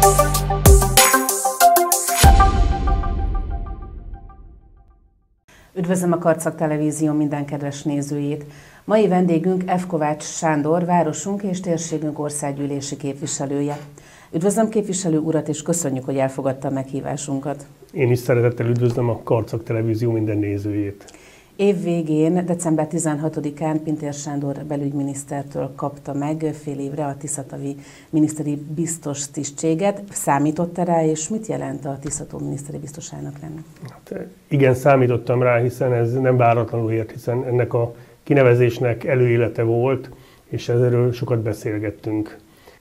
Üdvözlöm a Karcag Televízió minden kedves nézőjét! Mai vendégünk F. Kovács Sándor, városunk és térségünk országgyűlési képviselője. Üdvözlöm képviselő urat, és köszönjük, hogy elfogadta a meghívásunkat. Én is szeretettel üdvözlöm a Karcag Televízió minden nézőjét. Év végén, december 16-án Pintér Sándor belügyminisztertől kapta meg fél évre a Tiszatavi miniszteri biztos tisztséget. Számított rá, és mit jelent a Tiszató miniszteri biztosának lenni? Hát, igen, számítottam rá, hiszen ez nem váratlanul ért, hiszen ennek a kinevezésnek előélete volt, és erről sokat beszélgettünk.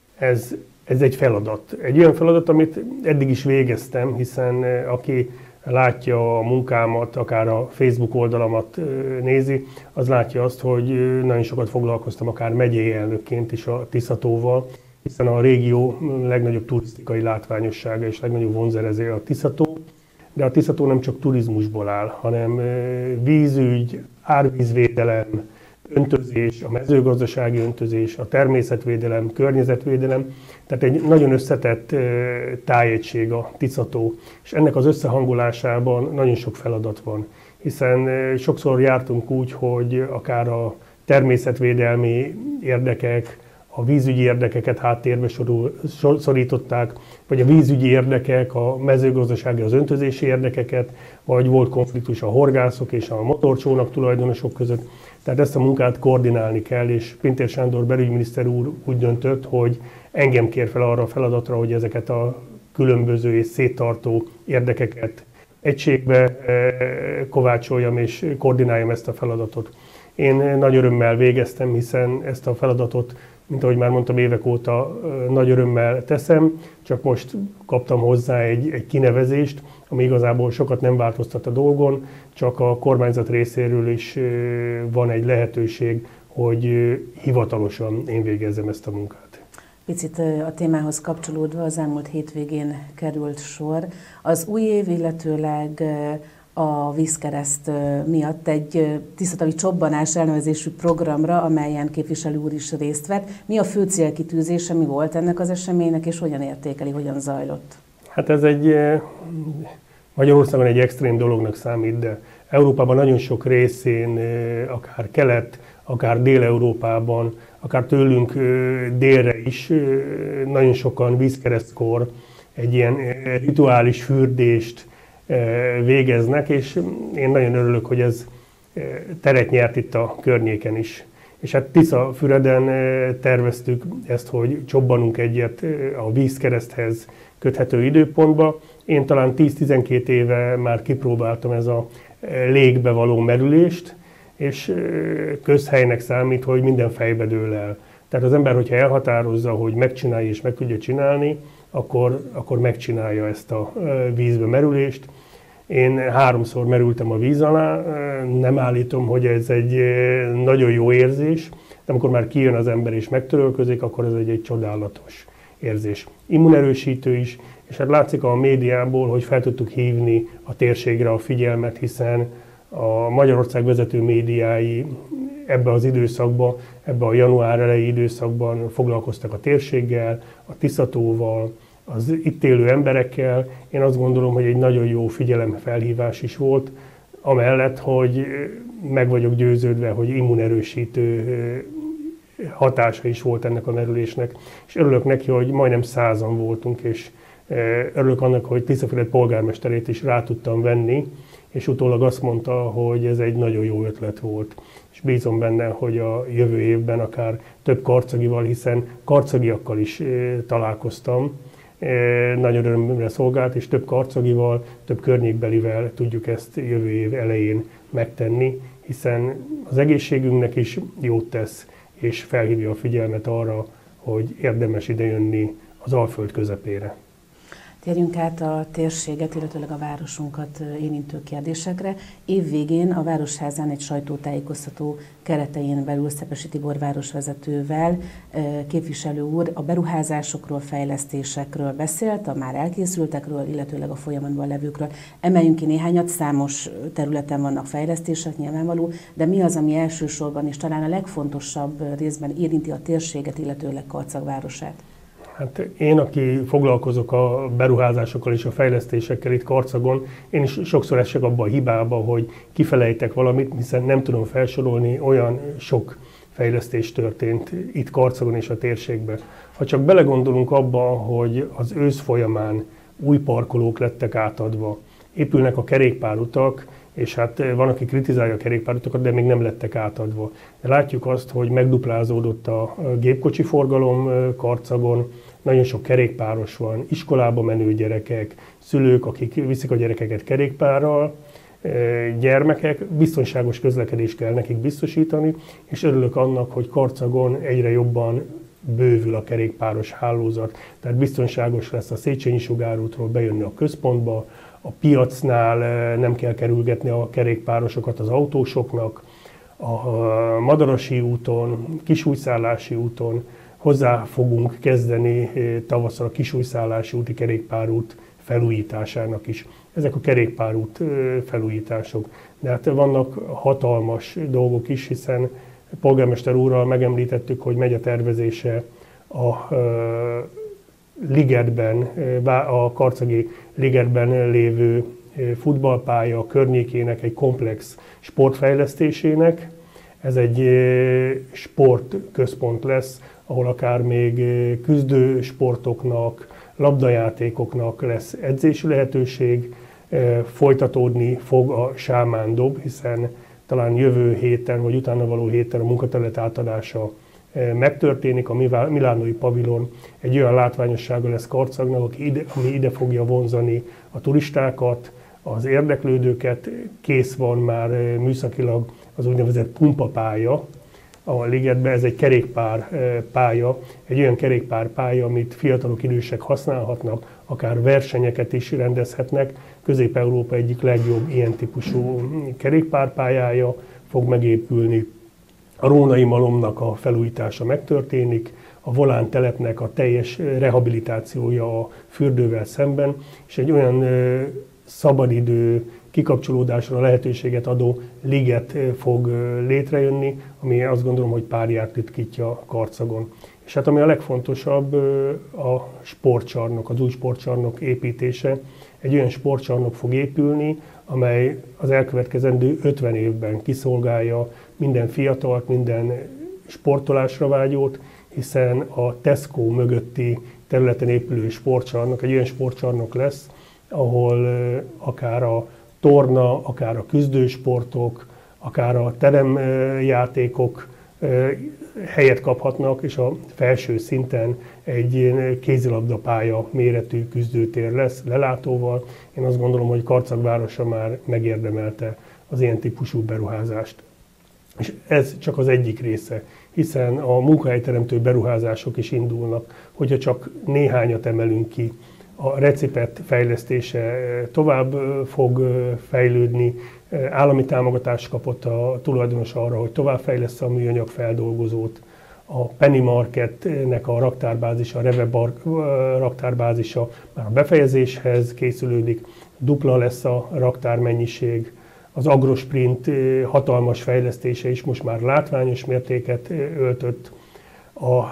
Ez egy feladat. Egy olyan feladat, amit eddig is végeztem, hiszen aki látja a munkámat, akár a Facebook oldalamat nézi, az látja azt, hogy nagyon sokat foglalkoztam akár megyei elnökként is a Tiszatóval, hiszen a régió legnagyobb turisztikai látványossága és legnagyobb vonzerezője a Tiszató. De a Tiszató nem csak turizmusból áll, hanem vízügy, árvízvédelem, öntözés, a mezőgazdasági öntözés, a természetvédelem, környezetvédelem, tehát egy nagyon összetett tájegység a Tiszató, és ennek az összehangolásában nagyon sok feladat van, hiszen sokszor jártunk úgy, hogy akár a természetvédelmi érdekek, a vízügyi érdekeket háttérbe szorították, vagy a vízügyi érdekek, a mezőgazdasági, az öntözési érdekeket, vagy volt konfliktus a horgászok és a motorcsónak tulajdonosok között. Tehát ezt a munkát koordinálni kell, és Pintér Sándor belügyminiszter úr úgy döntött, hogy engem kér fel arra a feladatra, hogy ezeket a különböző és széttartó érdekeket egységbe kovácsoljam és koordináljam ezt a feladatot. Én nagy örömmel végeztem, hiszen ezt a feladatot, mint ahogy már mondtam, évek óta nagy örömmel teszem, csak most kaptam hozzá egy kinevezést, ami igazából sokat nem változtat a dolgon, csak a kormányzat részéről is van egy lehetőség, hogy hivatalosan én végezzem ezt a munkát. Picit a témához kapcsolódva az elmúlt hétvégén került sor. Az új év, illetőleg a vízkereszt miatt egy tiszatavi csobbanás elnevezésű programra, amelyen képviselő úr is részt vett. Mi a fő célkitűzése, mi volt ennek az eseménynek, és hogyan értékeli, hogyan zajlott? Hát ez Magyarországon egy extrém dolognak számít, de Európában nagyon sok részén, akár Kelet, akár Dél-Európában, akár tőlünk délre is nagyon sokan vízkeresztkor egy ilyen rituális fürdést végeznek, és én nagyon örülök, hogy ez teret nyert itt a környéken is. És hát Tiszafüreden terveztük ezt, hogy csobbanunk egyet a vízkereszthez köthető időpontba. Én talán 10-12 éve már kipróbáltam ez a légbe való merülést, és közhelynek számít, hogy minden fejbe dől el. Tehát az ember, hogyha elhatározza, hogy megcsinálja és meg tudja csinálni, akkor megcsinálja ezt a vízbe merülést. Én 3-szor merültem a víz alá, nem állítom, hogy ez egy nagyon jó érzés, de amikor már kijön az ember és megtörölközik, akkor ez egy csodálatos érzés. Immunerősítő is, és hát látszik a médiából, hogy fel tudtuk hívni a térségre a figyelmet, hiszen a Magyarország vezető médiái ebbe az időszakban, ebbe a január eleji időszakban foglalkoztak a térséggel, a Tiszatóval, az itt élő emberekkel. Én azt gondolom, hogy egy nagyon jó figyelemfelhívás is volt, amellett, hogy meg vagyok győződve, hogy immunerősítő hatása is volt ennek a merülésnek. És örülök neki, hogy majdnem 100-an voltunk, és örülök annak, hogy Tiszafüred polgármesterét is rá tudtam venni, és utólag azt mondta, hogy ez egy nagyon jó ötlet volt. És bízom benne, hogy a jövő évben akár több karcagival, hiszen karcagiakkal is találkoztam, nagyon örömömre szolgált, és több karcagival, több környékbelivel tudjuk ezt jövő év elején megtenni, hiszen az egészségünknek is jót tesz, és felhívja a figyelmet arra, hogy érdemes idejönni az Alföld közepére. Térjünk át a térséget, illetőleg a városunkat érintő kérdésekre. Év végén a Városházán egy sajtótájékoztató keretein belül Szepesi Tibor városvezetővel képviselő úr a beruházásokról, fejlesztésekről beszélt, a már elkészültekről, illetőleg a folyamatban levőkről. Emeljünk ki néhányat, számos területen vannak fejlesztések, nyilvánvaló, de mi az, ami elsősorban és talán a legfontosabb részben érinti a térséget, illetőleg Karcag városát? Hát én, aki foglalkozok a beruházásokkal és a fejlesztésekkel itt Karcagon, én is sokszor esek abba a hibába, hogy kifelejtek valamit, hiszen nem tudom felsorolni, olyan sok fejlesztés történt itt Karcagon és a térségben. Ha csak belegondolunk abba, hogy az ősz folyamán új parkolók lettek átadva, épülnek a kerékpárutak, és hát van, aki kritizálja a kerékpárutakat, de még nem lettek átadva. De látjuk azt, hogy megduplázódott a gépkocsi forgalom Karcagon, nagyon sok kerékpáros van, iskolába menő gyerekek, szülők, akik viszik a gyerekeket kerékpárral, gyermekek, biztonságos közlekedést kell nekik biztosítani, és örülök annak, hogy Karcagon egyre jobban bővül a kerékpáros hálózat, tehát biztonságos lesz a Széchenyi sugárútról bejönni a központba, a piacnál nem kell kerülgetni a kerékpárosokat az autósoknak, a Madarasi úton, Kisújszállási úton hozzá fogunk kezdeni tavasszal a Kisújszállási úti kerékpárút felújításának is. Ezek a kerékpárút felújítások. De hát vannak hatalmas dolgok is, hiszen polgármester úrral megemlítettük, hogy megy a tervezése a ligetben, a karcagi ligetben lévő futballpálya környékének egy komplex sportfejlesztésének. Ez egy sportközpont lesz, ahol akár még küzdő sportoknak, labdajátékoknak lesz edzési lehetőség, folytatódni fog a Sámán Dob, hiszen talán jövő héten, vagy utána való héten a munkaterület átadása megtörténik, a milánói pavilon egy olyan látványossága lesz Karcagnak, ami ide fogja vonzani a turistákat, az érdeklődőket. Kész van már műszakilag az úgynevezett pumpapálya a ligetben, ez egy kerékpárpálya, egy olyan kerékpárpálya, amit fiatalok, idősek használhatnak, akár versenyeket is rendezhetnek. Közép-Európa egyik legjobb ilyen típusú kerékpárpályája fog megépülni. A rónai malomnak a felújítása megtörténik, a Volán telepnek a teljes rehabilitációja a fürdővel szemben, és egy olyan szabadidő kikapcsolódásra lehetőséget adó liget fog létrejönni, ami azt gondolom, hogy párját ritkítja Karcagon. És hát ami a legfontosabb, a sportcsarnok, az új sportcsarnok építése. Egy olyan sportcsarnok fog épülni, amely az elkövetkezendő 50 évben kiszolgálja minden fiatalt, minden sportolásra vágyót, hiszen a Tesco mögötti területen épülő sportcsarnok egy olyan sportcsarnok lesz, ahol akár a torna, akár a küzdősportok, akár a teremjátékok helyet kaphatnak, és a felső szinten egy kézilabdapálya méretű küzdőtér lesz lelátóval. Én azt gondolom, hogy Karcag városa már megérdemelte az ilyen típusú beruházást. És ez csak az egyik része, hiszen a munkahelyteremtő beruházások is indulnak, hogyha csak néhányat emelünk ki. A Recipet fejlesztése tovább fog fejlődni, állami támogatást kapott a tulajdonos arra, hogy továbbfejlessze a műanyag feldolgozót. A Penny Marketnek a raktárbázisa, a Reve raktárbázisa már a befejezéshez készülődik, dupla lesz a raktármennyiség. Az Agrosprint hatalmas fejlesztése is most már látványos mértéket öltött. A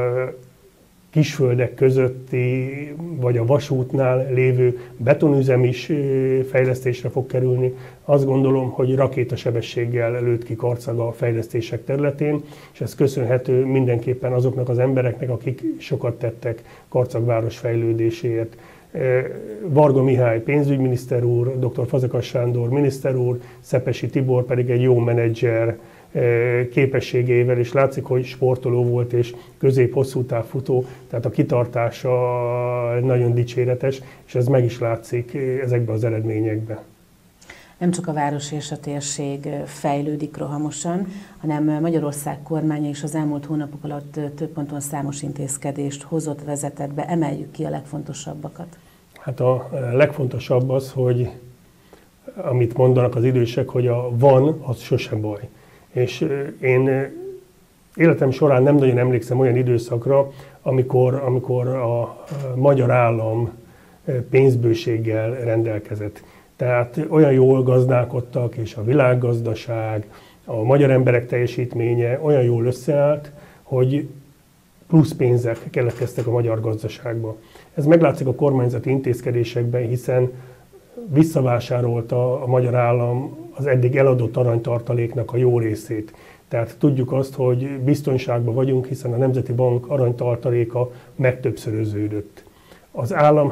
kisföldek közötti, vagy a vasútnál lévő betonüzem is fejlesztésre fog kerülni. Azt gondolom, hogy rakétasebességgel lőtt ki Karcag a fejlesztések területén, és ez köszönhető mindenképpen azoknak az embereknek, akik sokat tettek Karcag város fejlődéséért. Varga Mihály pénzügyminiszter úr, dr. Fazekas Sándor miniszter úr, Szepesi Tibor pedig egy jó menedzser képességeivel, és látszik, hogy sportoló volt és közép-hosszú táv futó, tehát a kitartása nagyon dicséretes, és ez meg is látszik ezekben az eredményekben. Nem csak a város és a térség fejlődik rohamosan, hanem Magyarország kormánya is az elmúlt hónapok alatt több ponton számos intézkedést hozott, vezetett be. Emeljük ki a legfontosabbakat. Hát a legfontosabb az, hogy amit mondanak az idősek, hogy a van, az sosem baj. És én életem során nem nagyon emlékszem olyan időszakra, amikor a magyar állam pénzbőséggel rendelkezett. Tehát olyan jól gazdálkodtak, és a világgazdaság, a magyar emberek teljesítménye olyan jól összeállt, hogy plusz pénzek keletkeztek a magyar gazdaságba. Ez meglátszik a kormányzati intézkedésekben, hiszen visszavásárolta a magyar állam az eddig eladott aranytartaléknak a jó részét. Tehát tudjuk azt, hogy biztonságban vagyunk, hiszen a Nemzeti Bank aranytartaléka megtöbbszöröződött. Az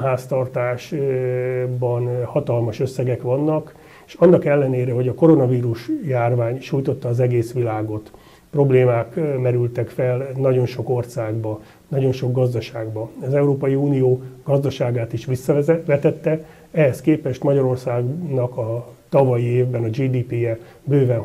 államháztartásban hatalmas összegek vannak, és annak ellenére, hogy a koronavírus járvány sújtotta az egész világot, problémák merültek fel nagyon sok országba, nagyon sok gazdaságba. Az Európai Unió gazdaságát is visszavetette, ehhez képest Magyarországnak a tavalyi évben a GDP-je bőven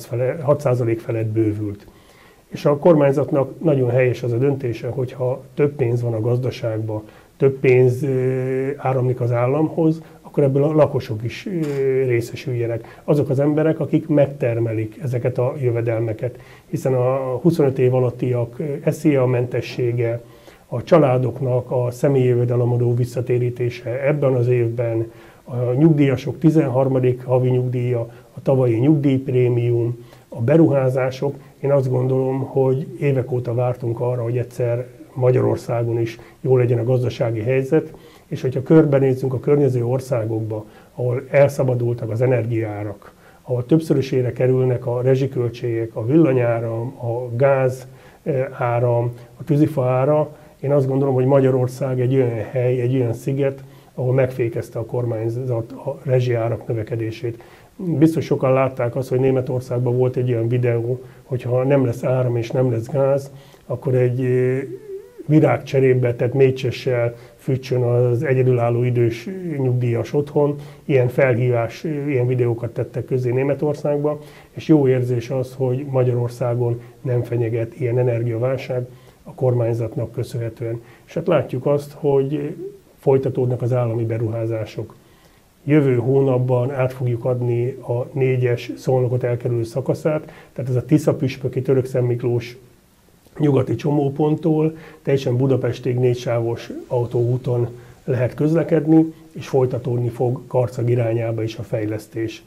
6% felett bővült. És a kormányzatnak nagyon helyes az a döntése, hogyha több pénz van a gazdaságban, több pénz áramlik az államhoz, akkor ebből a lakosok is részesüljenek. Azok az emberek, akik megtermelik ezeket a jövedelmeket, hiszen a 25 év alattiak SZIA-mentessége, a családoknak a személyi jövedelemadó visszatérítése ebben az évben, a nyugdíjasok 13. havi nyugdíja, a tavalyi nyugdíjprémium, a beruházások. Én azt gondolom, hogy évek óta vártunk arra, hogy egyszer Magyarországon is jó legyen a gazdasági helyzet, és hogyha körbenézzünk a környező országokba, ahol elszabadultak az energiaárak, ahol többszörösére kerülnek a rezsiköltségek, a villanyáram, a gáz áram, a tűzifa ára, én azt gondolom, hogy Magyarország egy olyan hely, egy olyan sziget, ahol megfékezte a kormányzat a rezsiárak növekedését. Biztos sokan látták azt, hogy Németországban volt egy olyan videó, hogyha nem lesz áram és nem lesz gáz, akkor egy virágcserébe, tehát mécsessel fűtsön az egyedülálló idős nyugdíjas otthon. Ilyen felhívás, ilyen videókat tettek közé Németországba, és jó érzés az, hogy Magyarországon nem fenyeget ilyen energiaválság a kormányzatnak köszönhetően. És hát látjuk azt, hogy folytatódnak az állami beruházások. Jövő hónapban át fogjuk adni a 4-es Szolnokot elkerülő szakaszát, tehát ez a Tisza-Püspöki Törökszentmiklós nyugati csomóponttól teljesen Budapestig 4-sávos autóúton lehet közlekedni, és folytatódni fog Karcag irányába is a fejlesztés.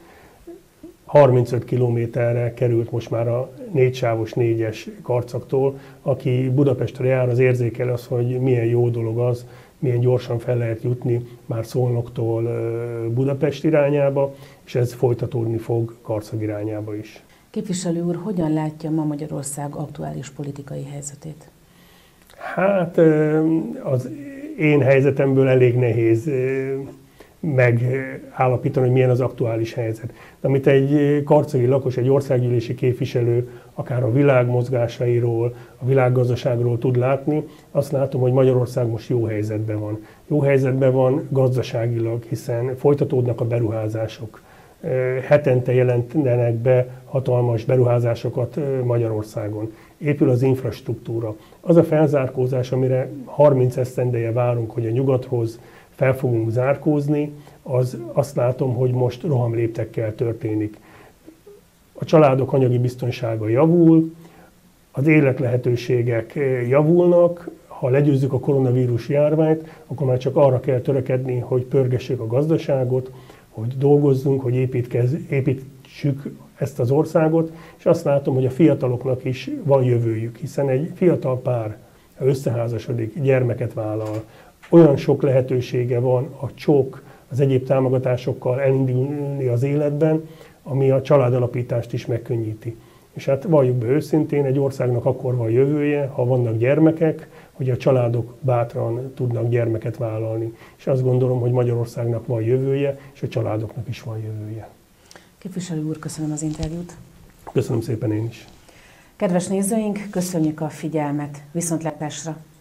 35 kilométerre került most már a 4-sávos 4-es Karcagtól. Aki Budapestre jár, az érzékel az, hogy milyen jó dolog az, milyen gyorsan fel lehet jutni már Szolnoktól Budapest irányába, és ez folytatódni fog Karcag irányába is. Képviselő úr, hogyan látja ma Magyarország aktuális politikai helyzetét? Hát az én helyzetemből elég nehéz megállapítani, hogy milyen az aktuális helyzet. De amit egy karcagi lakos, egy országgyűlési képviselő akár a világ mozgásairól, a világgazdaságról tud látni, azt látom, hogy Magyarország most jó helyzetben van. Jó helyzetben van gazdaságilag, hiszen folytatódnak a beruházások. Hetente jelentenek be hatalmas beruházásokat Magyarországon. Épül az infrastruktúra. Az a felzárkózás, amire 30 esztendeje várunk, hogy a nyugathoz fel fogunk zárkózni, azt látom, hogy most rohamléptekkel történik. A családok anyagi biztonsága javul, az életlehetőségek javulnak, ha legyőzzük a koronavírus járványt, akkor már csak arra kell törekedni, hogy pörgessük a gazdaságot, hogy dolgozzunk, hogy építsük ezt az országot, és azt látom, hogy a fiataloknak is van jövőjük, hiszen egy fiatal pár, ha összeházasodik, gyermeket vállal, olyan sok lehetősége van a csók, az egyéb támogatásokkal elindulni az életben, ami a családalapítást is megkönnyíti. És hát valljuk be őszintén, egy országnak akkor van jövője, ha vannak gyermekek, hogy a családok bátran tudnak gyermeket vállalni. És azt gondolom, hogy Magyarországnak van jövője, és a családoknak is van jövője. Képviselő úr, köszönöm az interjút. Köszönöm szépen én is. Kedves nézőink, köszönjük a figyelmet. Viszontlátásra!